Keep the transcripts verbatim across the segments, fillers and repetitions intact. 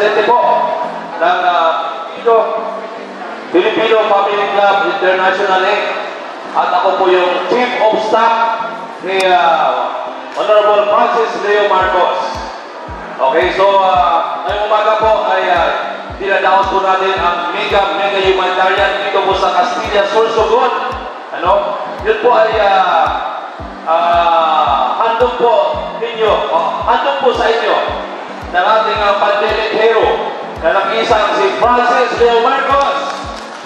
Presidente po ng uh, Filipino Family Club International at ako po yung Chief of Staff ni uh, Honorable Francis Leo Marcos. Okay, so uh, ngayong umaga po ay uh, dinadaos po natin ang mega mega humanitarian dito po sa Castilla, Sorsogon. Ano? Yun po ay uh, uh, handog po ninyo, uh, handog po sa inyo ng ating uh, pandemic hero na nag-isang si Francis Leo Marcos.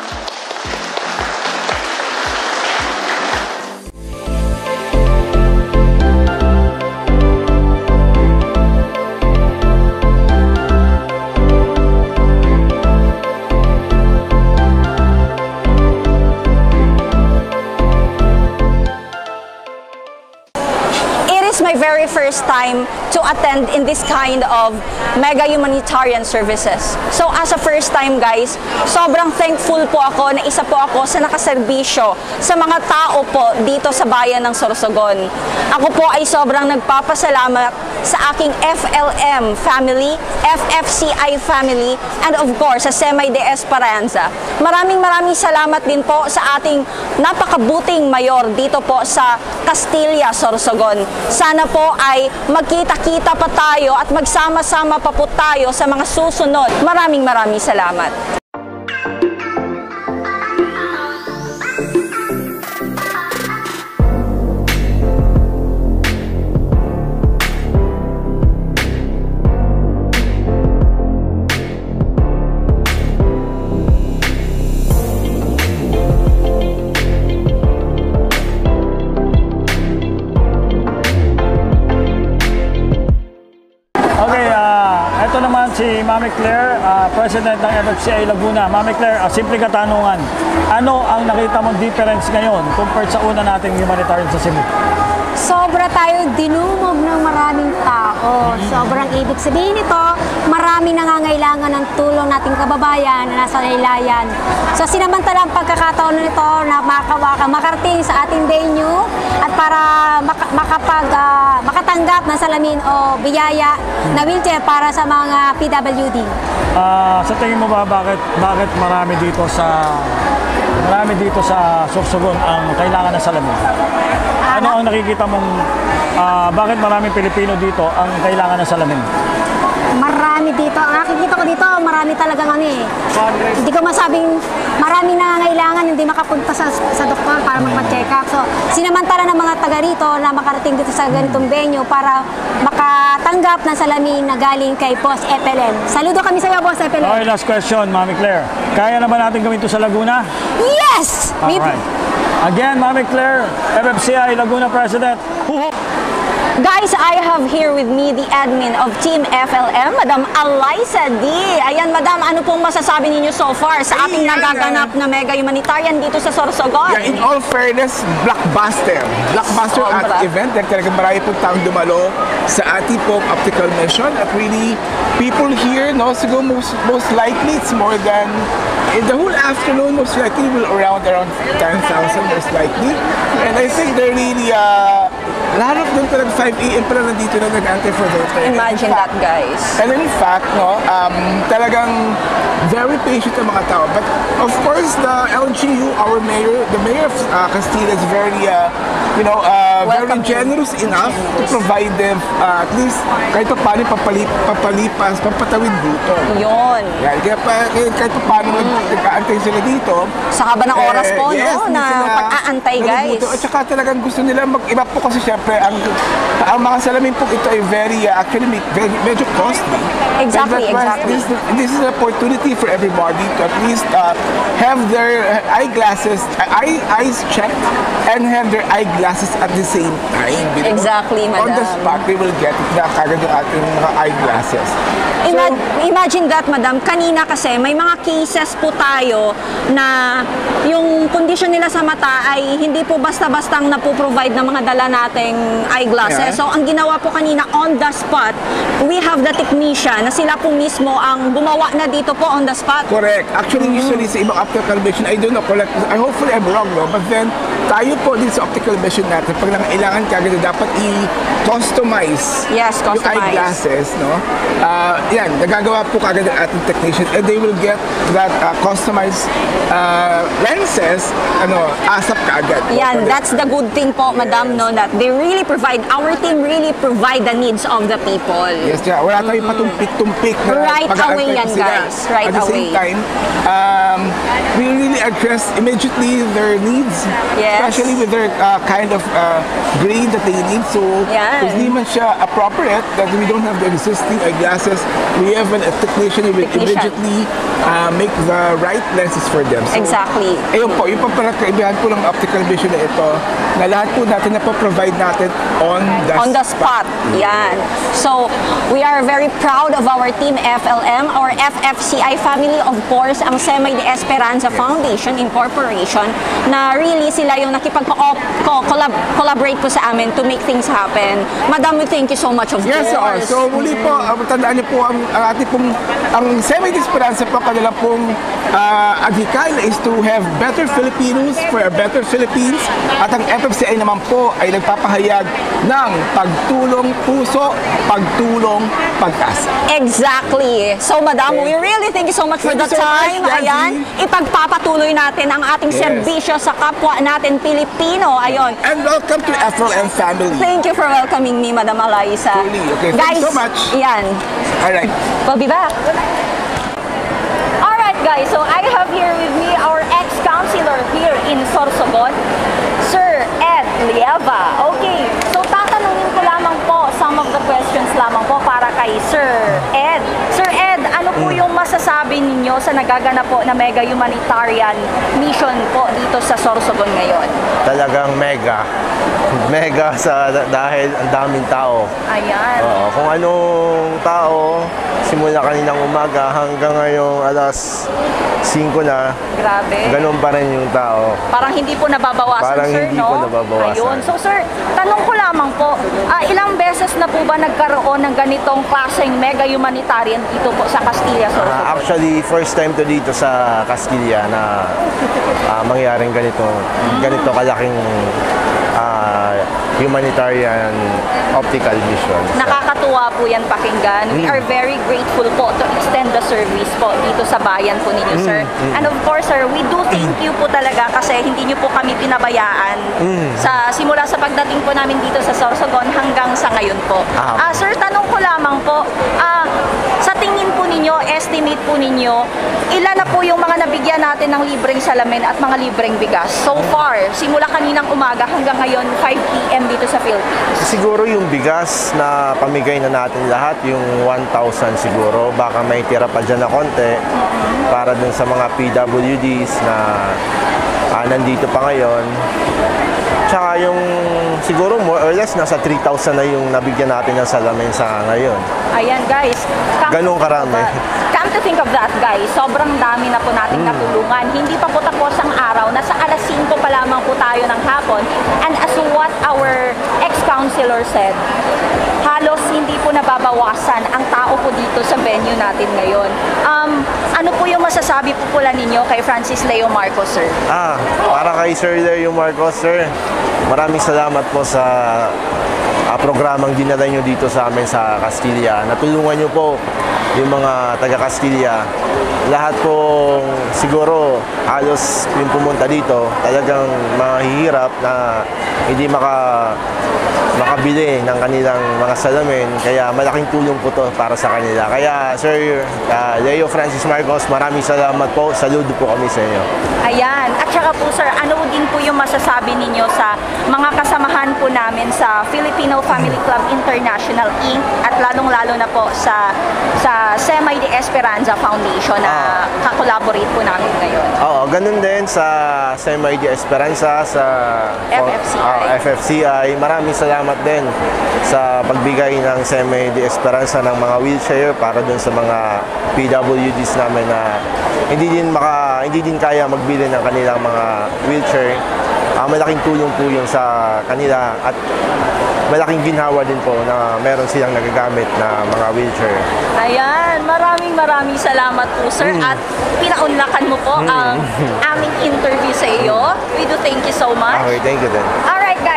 My very first time to attend in this kind of mega humanitarian services. So as a first time guys, sobrang thankful po ako na isa po ako sa nakaserbisyo sa mga tao po dito sa bayan ng Sorsogon. Ako po ay sobrang nagpapasalamat sa aking F L M family, F F C I family, and of course sa Semay de Esperanza. Maraming maraming salamat din po sa ating napakabuting mayor dito po sa Castilla, Sorsogon. Sana po ay magkita-kita pa tayo at magsama-sama pa po tayo sa mga susunod. Maraming maraming salamat. Si Mami Claire, uh, President ng F F C I Laguna. Mami Claire, uh, simple katanungan. Ano ang nakita mong difference ngayon compared sa una nating humanitarian sa Cebu? Sobra tayo dinumog ng maraming tao. Sobrang ibig sabihin nito, marami nangangailangan ng tulong nating kababayan na nasa laylayan. So sinamantala ang pagkakataon nito na makawaka, makarating sa ating venue at para maka, makapag, uh, makatanggap ng salamin o biyaya na wheelchair para sa mga P W D. Uh, sa tingin mo ba bakit, bakit marami dito sa marami dito sa Sorsogon ang kailangan ng salamin? Ano ang nakikita mong, uh, bakit maraming Pilipino dito ang kailangan ng salamin? Marami dito. Ang nakikita ko dito, marami talagang ano eh. Hindi ko masabing marami na ngailangan hindi makapunta sa, sa doktor para magpa-check up. So, sinamantala ng mga taga rito na makarating dito sa ganitong venue para makatanggap ng salamin na galing kay Boss F L M. Saludo kami sa iyo, Boss F L M. Okay, last question, Mami Claire. Kaya na ba natin gawin ito sa Laguna? Yes! Alright. Again, Mami Claire, F F C I Laguna President. Guys, I have here with me the admin of Team F L M, Madam Alyssa D. Ayan, Madam, ano pong masasabi ninyo so far sa ating yeah, nagaganap na mega humanitarian dito sa Sorsogon? Yeah, in all fairness, blockbuster. Blockbuster Sobra. at event. Talagang marami pong taong dumalo sa ating pong optical mission. At really, people here, no, siguro most, most likely, it's more than, in the whole afternoon, most likely, will around around ten thousand, most likely. And I think they're really, uh, lahat of them talagang five A M pa lang nandito na nag-antay for their turn. Imagine that, guys. And in fact, no, um, talagang very patient ang mga tao. But of course, the L G U, our mayor, the mayor of uh, Castilla is very, uh, you know, uh, very generous enough to provide them uh, at least kahit pa paano papalip, papalipas, papatawid dito. Yun. Yeah, kaya pa, kahit pa paano mm. nag-aantay sila dito. Sa haba ng oras eh, po, yes, no, na pag-aantay, guys. At saka talagang gusto nila mag-iba po kasi syempre ang, ang mga salamin po ito ay very, uh, actually very, medyo costly. Exactly, exactly. This, this is an opportunity for everybody to at least uh, have their eyeglasses, eye, eyes checked and have their eyeglasses at the same time. You know? Exactly, Madam. On the spot, they will get it na kagad yung ating mga eyeglasses. Ima so, imagine that, Madam. Kanina kasi may mga cases po tayo na yung kondisyon nila sa mata ay hindi po basta-bastang napoprovide ng mga dala nating eyeglasses. Yeah. So, ang ginawa po kanina on the spot, we have the technician na sila po mismo ang gumawa na dito po on the spot. Correct. Actually, mm-hmm. usually sa ibang optical vision, I don't know, correct. I hopefully I'm wrong, no? But then, tayo po din sa optical vision natin, pag nangailangan kagad dapat i customize Yes, yung customize. eyeglasses, no? Uh, yan, nagagawa po kagad ng ating technician and they will get that uh, customized uh, lenses, ano, asap kaagad. po Yan, for the- that's the good thing po, Madam, no, that they really provide, our team really provide the needs of the people. Yes, yeah. Wala tayong patumpik-tumpik na Right pag-aantay away ko yan, sila. guys. Right At the same away. time, um, we really address immediately their needs, Yes. especially with their uh, kind of uh, grade that they need. So, Yan. kung di man siya appropriate, that we don't have the existing eyeglasses, we have an, a technician who will Technician. immediately uh, make the right lenses for them. So, Exactly. Ayun po, yung pang kaibigan po ng optical vision na ito, na lahat po natin na po-provide natin on the On the spot. Yan. So, we are very proud of our team F L M, our F F C I family, of course, ang Semay de Esperanza Foundation Incorporation, na really sila yung nakipag-collaborate po sa amin to make things happen. Madam, we thank you so much, of Yes, oo. course. So muli po, uh, tandaan niyo po ang, ang ating pong, ang Semay de Esperanza po, kanila pong uh, adhikal is to have better Filipinos for a better Philippines. At ang F F C I naman po ay nagpapahayag ng pagtulong puso, pagtulong pag-asa. Exactly. So, Madam, Okay. we really thank you so much for Thank the you so much, time. Jazzy. Ayan, ipagpapatuloy natin ang ating Yes. serbisyo sa kapwa natin Pilipino. Ayun. And welcome to F L M family. Thank you for welcoming me, Madam Alaisa. Truly. Okay, thank guys, you so much. Yan. All right. We'll be back. Alright guys, so I have here with me our ex-councilor here in Sorsogon, Sir Ed Lieva. Okay, so tatanungin ko lamang po some of the questions lamang po para kay Sir Ed. Sir Ed, ano po yung masasabi ninyo sa nagaganap po na mega humanitarian mission po dito sa Sorsogon ngayon? Talagang mega. Mega sa dahil ang daming tao. Ayan. Oo, kung anong tao, simula kaninang umaga hanggang ngayong alas singko na, Grabe. ganun pa rin yung tao. Parang hindi po nababawasan, Parang sir, hindi no? po nababawasan. Ayun. So, sir, tanong ko lamang po, ah, ilang beses na po ba nagkaroon ng ganitong klaseng mega humanitarian dito po sa Castilla, Sorsogon? Ah, actually, first time to dito sa Castilla na ah, mangyaring ganito, ganito kalaking ah, humanitarian optical mission. Nakakatuwa po yan pakinggan. We are very grateful po to extend the service po dito sa bayan po ninyo, sir. And of course, sir, we do thank you po talaga kasi hindi nyo po kami pinabayaan sa simula sa pagdating po namin dito sa Sorsogon hanggang sa ngayon po. Ah. Ah, sir, tanong ko lamang po, ah, sa tingin po ninyo, estimate po ninyo, ilan na po yung mga nabigyan natin ng libreng salamin at mga libreng bigas so far, simula kaninang umaga hanggang ngayon, five p m dito sa Philippines? Siguro yung bigas na pamigay na natin lahat, yung one thousand siguro. Baka may tira pa dyan na konti para dun sa mga P W Ds na ah, nandito pa ngayon. Tsaka yung siguro more or less nasa three thousand na yung nabigyan natin ng salamin sa ngayon. Ayan guys. Come Ganun to think of karami. that- Come to think of that guys, sobrang dami na po nating natulungan. Hindi pa po tapos ang araw, nasa alas singko pa lamang po tayo ng hapon. And as what our ex-councilor said, halos hindi po nababawasan ang tao po dito sa venue natin ngayon. Um, ano po yung masasabi po pula ninyo kay Francis Leo Marcos, sir? Ah, para kay Sir Leo Marcos, sir, maraming salamat po sa ah, programang dinala nyo dito sa amin sa Castilla. Natulungan nyo po yung mga taga-Castilla. Lahat po siguro halos yung pumunta dito talagang mahihirap na hindi maka makabili ng kanilang mga salamin, kaya malaking tulong po to para sa kanila. Kaya Sir ah, Leo Francis Marcos, maraming salamat po. Saludo po kami sa inyo. Ayan. At saka po sir, ano din po yung masasabi ninyo sa mga kasamahan po namin sa Filipino Family Club International Incorporated at lalong-lalo na po sa sa Semay de Esperanza Foundation na kakolaborate po namin ngayon? Oo, ganun din sa Semay de Esperanza, sa F F C I. ah, F F C I. Maraming salamat din sa pagbigay ng Semay de Esperanza ng mga wheelchair para dun sa mga P W Ds namin na hindi din maka hindi din kaya magbili ng kanilang mga wheelchair. Ah, malaking tulong po yun sa kanila at malaking ginhawa din po na meron silang nagagamit na mga wheelchair. Ayan, maraming maraming salamat po sir at pinaunlakan mo po ang aming interview sa iyo. We do thank you so much. Okay, thank you din. Alright guys.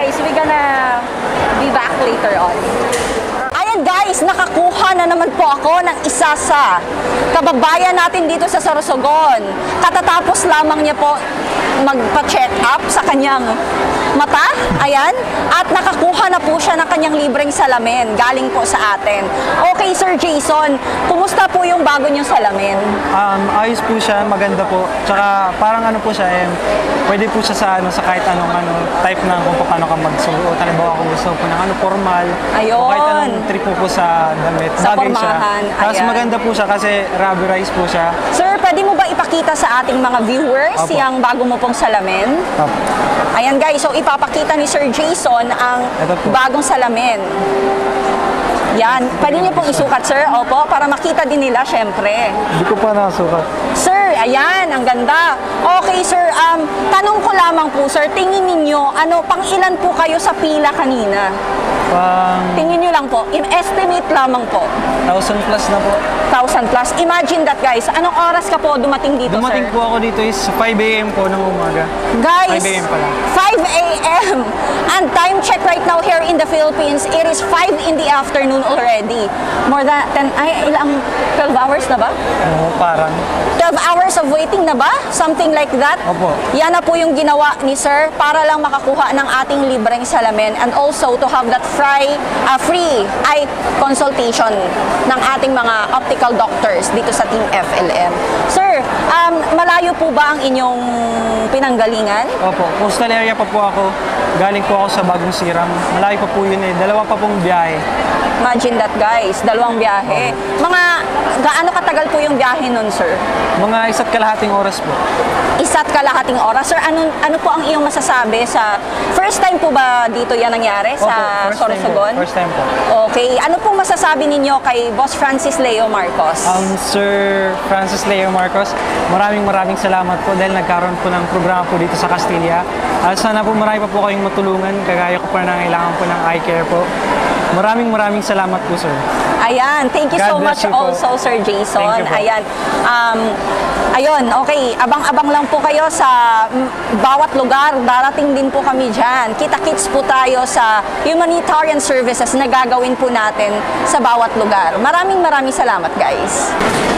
guys, we're gonna be back later on. Ayan guys, nakakuha na naman po ako ng isa sa kababayan natin dito sa Sorsogon. Katatapos lamang niya po magpa-check up sa kanyang mata, ayan, at nakakuha na po siya ng kanyang libreng salamin galing po sa atin. Okay, Sir Jason, kumusta po yung bago niyong salamin? Um, ayos po siya, maganda po. Tsaka parang ano po siya, eh, pwede po siya sa ano sa kahit anong ano type na kung paano ka magsuot. Halimbawa kung gusto po ng ano formal, Ayun. o kahit anong trip po po sa damit, Sa bagay siya. pormahan, Tapos ayan. maganda po siya kasi rubberized po siya. Sir, pwede mo ba ipakita sa ating mga viewers Opo. yung bago mo pong salamin? Opo. Ayan guys, so ipapakita ni Sir Jason ang Ito po. bagong salamin. Yan, pwede niyo pong isukat, sir, opo, para makita din nila, syempre. Hindi ko pa nasukat. Sir, ayan, ang ganda. Okay, sir, um, tanong ko lamang po, sir, tingin ninyo, ano, pang ilan po kayo sa pila kanina? Pang Tingin nyo lang po, estimate lamang po, thousand plus na po. thousand plus. Imagine that, guys. Anong oras ka po dumating dito, Dumating sir? po ako dito is five a m po ng umaga. Guys, five a m pala. five a m And time check right now here in the Philippines, it is five in the afternoon already. More than ten, ay, ilang, twelve hours na ba? Oo, parang. twelve hours of waiting na ba? Something like that? Opo. Yan na po yung ginawa ni Sir para lang makakuha ng ating libreng salamin and also to have that free, uh, free eye consultation ng ating mga optical doctors dito sa Team F L M. Sir, um, malayo po ba ang inyong pinanggalingan? Opo, coastal area pa po ako. Galing po ako sa Bagong Sirang. Malayo pa po yun eh. Dalawa pa pong biyahe. Imagine that, guys, dalawang biyahe. Mga gaano katagal po yung biyahe nun, sir? Mga isa't kalahating oras po. Isa't kalahating oras. Sir, ano, ano po ang iyong masasabi sa first time po ba dito yan nangyari sa Opo, first time po. Sorsogon? First time po. Okay. Ano pong masasabi ninyo kay Boss Francis Leo Marcos? Um, Sir Francis Leo Marcos, maraming maraming salamat po dahil nagkaroon po ng programa po dito sa Castilla. At sana po marami pa po kayong matulungan, kagaya ko pa na kailangan po ng eye care po. Maraming maraming salamat po, sir. Ayan, thank you so God much bless you po. also, Sir Jason. Thank you po. Ayan. Um, ayun, okay. Abang-abang lang po kayo sa mm, bawat lugar. Darating din po kami dyan. Kita-kits po tayo sa humanitarian services na gagawin po natin sa bawat lugar. Maraming maraming salamat, guys.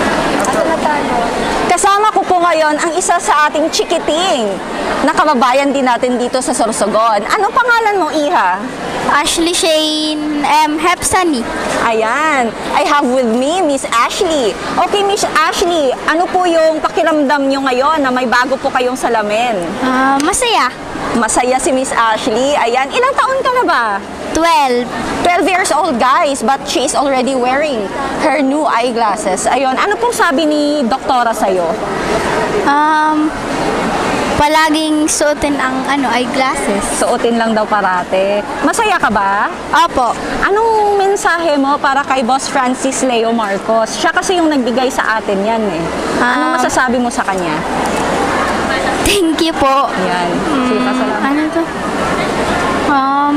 Kasama ko po ngayon ang isa sa ating chikiting na kababayan din natin dito sa Sorsogon. Ano pangalan mo, Iha? Ashley Shane um, Hepsani. Ayan, I have with me Miss Ashley. Okay, Miss Ashley, ano po yung pakiramdam nyo ngayon na may bago po kayong salamin? Ah, masaya. Masaya si Miss Ashley. Ayan, ilang taon ka na ba? twelve. twelve years old, guys, but she is already wearing her new eyeglasses. Ayun, ano pong sabi ni doktora sa'yo? Um, palaging suotin ang ano eyeglasses. Suotin lang daw parate. Masaya ka ba? Opo. Anong mensahe mo para kay Boss Francis Leo Marcos? Siya kasi yung nagbigay sa atin yan eh. Anong Um, masasabi mo sa kanya? Thank you po. Yan. Sige, pasalamat. Ano to? Um,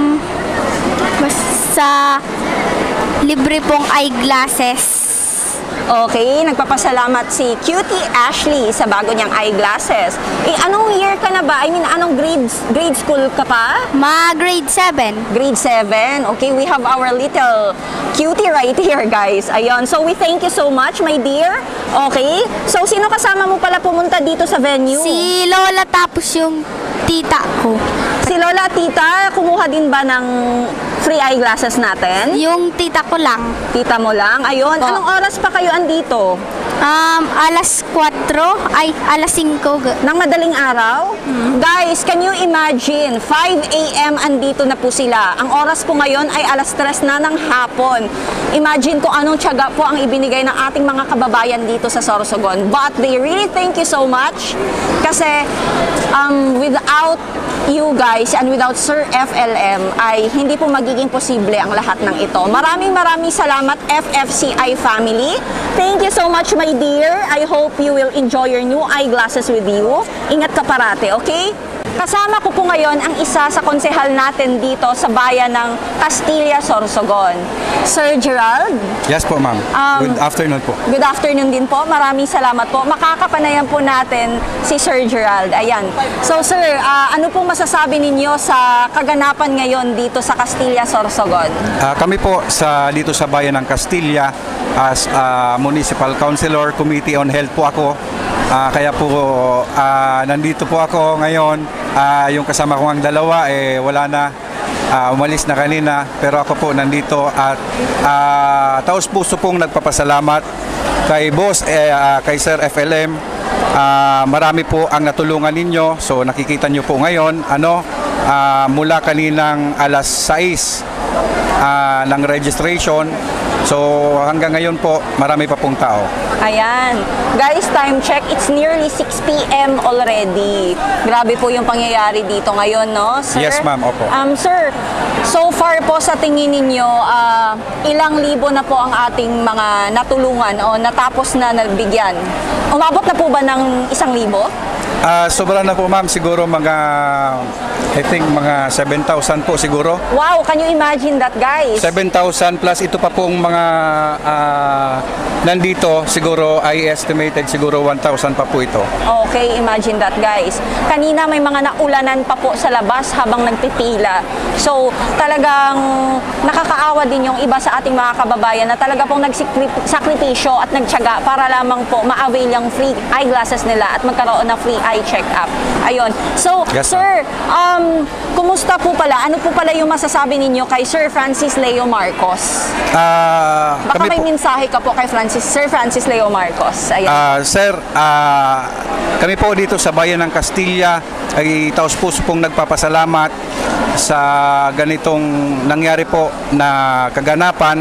basta libre pong eyeglasses. Okay, nagpapasalamat si Cutie Ashley sa bago niyang eyeglasses. Eh, anong year ka na ba? I mean, anong grade, grade school ka pa? Ma grade seven. Grade seven. Okay, we have our little cutie right here, guys. Ayun. So, we thank you so much, my dear. Okay. So, sino kasama mo pala pumunta dito sa venue? Si Lola tapos yung tita ko. Si Lola at Tita, kumuha din ba ng free eyeglasses natin? Yung tita ko lang. Tita mo lang. Ayun. Po. Anong oras pa kayo andito? Um, alas kwatro, ay alas singko. Nang madaling araw? Guys, can you imagine? five a m andito na po sila. Ang oras po ngayon ay alas tres na ng hapon. Imagine kung anong tiyaga po ang ibinigay ng ating mga kababayan dito sa Sorsogon. But they really thank you so much kasi um, without you guys and without Sir F L M ay hindi po magiging posible ang lahat ng ito. Maraming maraming salamat F F C I family. Thank you so much, my dear. I hope you will enjoy your new eyeglasses with you. Ingat ka parate, okay? Kasama ko po ngayon ang isa sa konsehal natin dito sa bayan ng Castilla, Sorsogon. Sir Gerald? Yes po, ma'am. Um, Good afternoon po. Good afternoon din po. Maraming salamat po. Makakapanayan po natin si Sir Gerald. Ayan. So sir, uh, ano pong masasabi ninyo sa kaganapan ngayon dito sa Castilla, Sorsogon? Ah, kami po sa dito sa bayan ng Castilla as ah, Municipal Councilor, Committee on Health po ako. Ah, kaya po ah, nandito po ako ngayon. Ah, yung kasama ko ang dalawa eh wala na. Ah, umalis na kanina, pero ako po nandito at ah, taos puso pong nagpapasalamat kay boss, eh, ah, kay Sir F L M. Ah, marami po ang natulungan ninyo, so nakikita nyo po ngayon ano, ah, mula kaninang alas sais ah, ng registration, so hanggang ngayon po marami pa pong tao. Ayan. Guys, time check. It's nearly six p m already. Grabe po yung pangyayari dito ngayon, no, sir? Yes, ma'am. Opo. Um, sir, so far po sa tingin ninyo, ah, ilang libo na po ang ating mga natulungan o natapos na nabigyan? Umabot na po ba ng isang libo? Ah, sobra na po, ma'am, siguro mga I think mga seven thousand po siguro. Wow, can you imagine that, guys? seven thousand plus ito pa pong mga ah, nandito, siguro I estimated siguro one thousand pa po ito. Okay, imagine that, guys. Kanina may mga naulanan pa po sa labas habang nagpipila. So, talagang nakakaawa din yung iba sa ating mga kababayan na talaga pong nagsakripisyo at nagtiyaga para lamang po ma-avail yung free eyeglasses nila at magkaroon ng free eye check-up. Ayun. So, Yes, sir, um, kumusta po pala? Ano po pala yung masasabi ninyo kay Sir Francis Leo Marcos? Ah, Baka kami may po- mensahe ka po kay Francis, Sir Francis Leo Marcos. Ayan. Ah, sir, ah, kami po dito sa bayan ng Castilla ay taos puso pong nagpapasalamat sa ganitong nangyari po na kaganapan.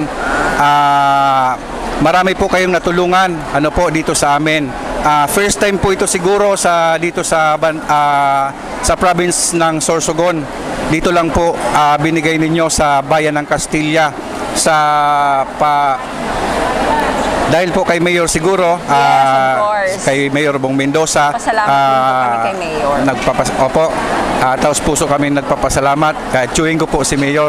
Ah, marami po kayong natulungan ano po dito sa amin. Ah, first time po ito siguro sa dito sa ban- ah, sa province ng Sorsogon. Dito lang po ah, binigay ninyo sa bayan ng Castilla sa pa dahil po kay Mayor siguro, Yes, ah, of course. kay Mayor Bong Mendoza. Pasalamat din po kami kay Mayor. Nagpapas Opo, ah, taos puso kami nagpapasalamat. Kahit chewing ko po si Mayor.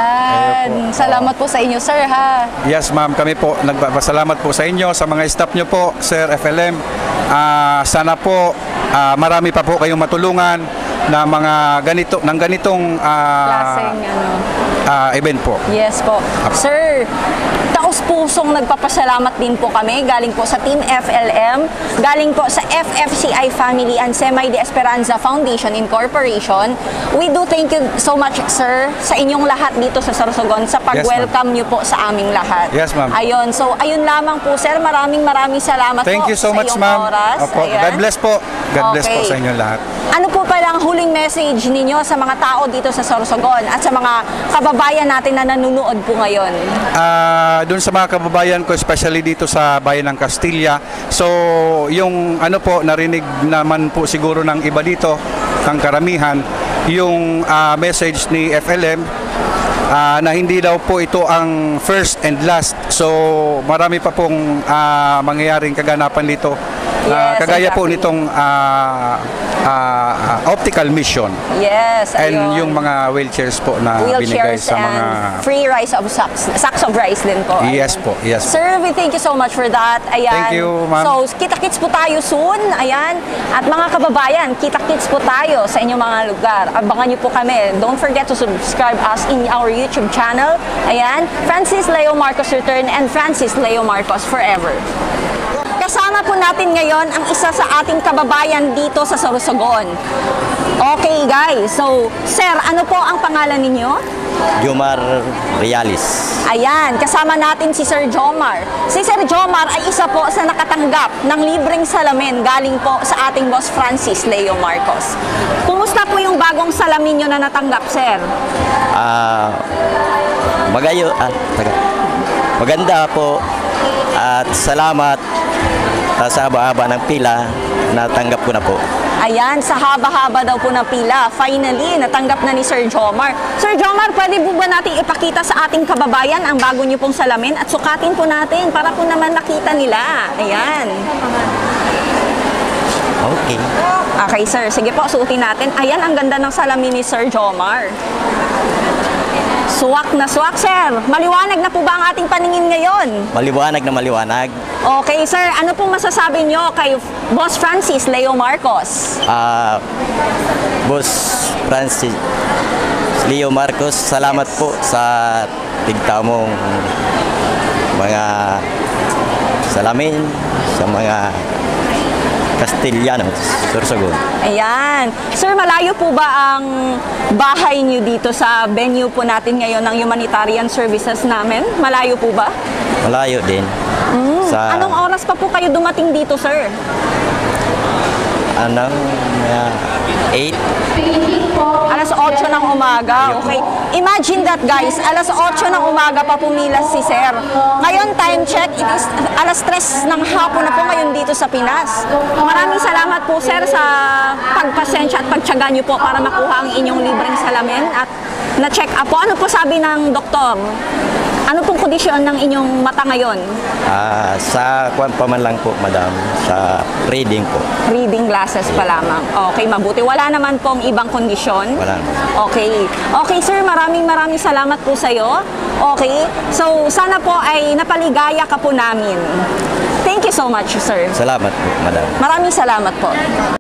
Ayan. Salamat po sa inyo, sir, ha? Yes, ma'am, kami po nagpapasalamat po sa inyo, sa mga staff nyo po, Sir F L M. Ah, sana po ah, marami pa po kayong matulungan na mga ganito, ng ganitong ah, Klaseng, ano. ah, event po. Yes po. Sir, taos pusong nagpapasalamat din po kami. Galing po sa Team F L M, galing po sa F F C I Family and Semi de Esperanza Foundation Incorporation. We do thank you so much, sir, sa inyong lahat dito sa Sorsogon sa pag-welcome niyo po sa aming lahat. Yes, ma'am. Ayun. So, ayun lamang po, sir. Maraming maraming salamat Thank po you so sa much, iyong ma'am. oras. Opo, Ayan. God bless po. God bless po Okay. sa inyo lahat. Ano po palang huling message ninyo sa mga tao dito sa Sorsogon at sa mga kababayan natin na nanonood po ngayon? Ah, doon sa mga kababayan ko, especially dito sa bayan ng Castilla. So, yung ano po, narinig naman po siguro ng iba dito, ng karamihan, yung ah, message ni F L M ah, na hindi daw po ito ang first and last. So, marami pa pong ah, mangyayaring kaganapan dito. Ah, Yes, kagaya po exactly. nitong ah, ah, ah, optical mission Yes, and ayun. yung mga wheelchairs po na binigay Wheelchairs sa mga... and free rice of sacks, sacks of rice din po. Yes Ayun. po, yes po. Sir, we thank you so much for that. Ayan. Thank you, ma'am. So, kita-kits po tayo soon. Ayan. At mga kababayan, kita-kits po tayo sa inyong mga lugar. Abangan niyo po kami. Don't forget to subscribe us in our YouTube channel. Ayan. Francis Leo Marcos Return and Francis Leo Marcos Forever. Kasama po natin ngayon ang isa sa ating kababayan dito sa Sorsogon. Okay, guys. So, sir, ano po ang pangalan ninyo? Jomar Reales. Ayan, kasama natin si Sir Jomar. Si Sir Jomar ay isa po sa nakatanggap ng libreng salamin galing po sa ating boss Francis Leo Marcos. Kumusta po yung bagong salamin nyo na natanggap, sir? Ah, magayo, ah, taga. Maganda po at salamat ah, sa haba-haba ng pila, natanggap ko na po. Ayan, sa haba-haba daw po ng pila. Finally, natanggap na ni Sir Jomar. Sir Jomar, pwede po ba natin ipakita sa ating kababayan ang bago niyo pong salamin at sukatin po natin para po naman nakita nila. Ayan. Okay. Okay, sir. Sige po, suotin natin. Ayan, ang ganda ng salamin ni Sir Jomar. Suwak na suwak, sir. Maliwanag na po ba ang ating paningin ngayon? Maliwanag na maliwanag. Okay, sir. Ano pong masasabi nyo kay Boss Francis Leo Marcos? Ah, Boss Francis Leo Marcos, salamat po sa tigtamong mga salamin sa mga Castellanos, Sorsogon. Ayan. Sir, malayo po ba ang bahay niyo dito sa venue po natin ngayon ng humanitarian services namin? Malayo po ba? Malayo din. Mm. Sa Anong oras pa po kayo dumating dito, sir? anong uh, eight? Alas otso ng umaga. Okay. Imagine that, guys. Alas otso ng umaga pa pumila si sir. Ngayon, time check, it is alas tres ng hapon na po ngayon dito sa Pinas. Maraming salamat po, sir, sa pagpasensya at pagtyaga niyo po para makuha ang inyong libreng salamin at na-check up po. Ano po sabi ng doktor? Ano pong kondisyon ng inyong mata ngayon? Ah, sa kwan pa man lang po, madam, sa reading po. Reading glasses pa lamang. Okay, mabuti. Wala naman pong ibang kondisyon? Wala. Okay. Okay, sir, maraming maraming salamat po sa iyo. Okay. So, sana po ay napaligaya ka po namin. Thank you so much, sir. Salamat po, madam. Maraming salamat po.